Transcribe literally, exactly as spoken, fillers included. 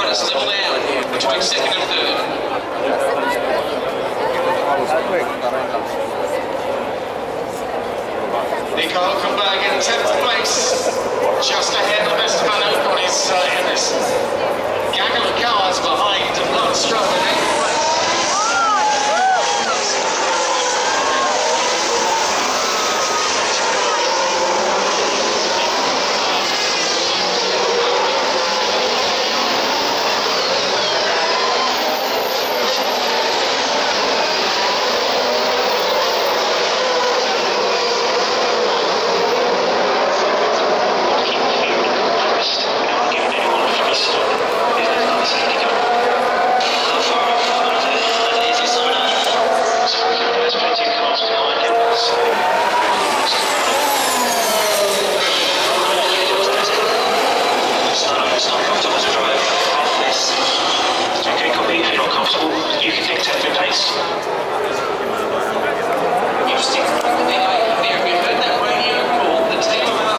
It's level now between second and third. Nico Hülkenberg in tenth place, just ahead of Esteban Ocon is uh, in this gaggle of cars behind Lance Stroll in eighth place. You can take tenth in pace.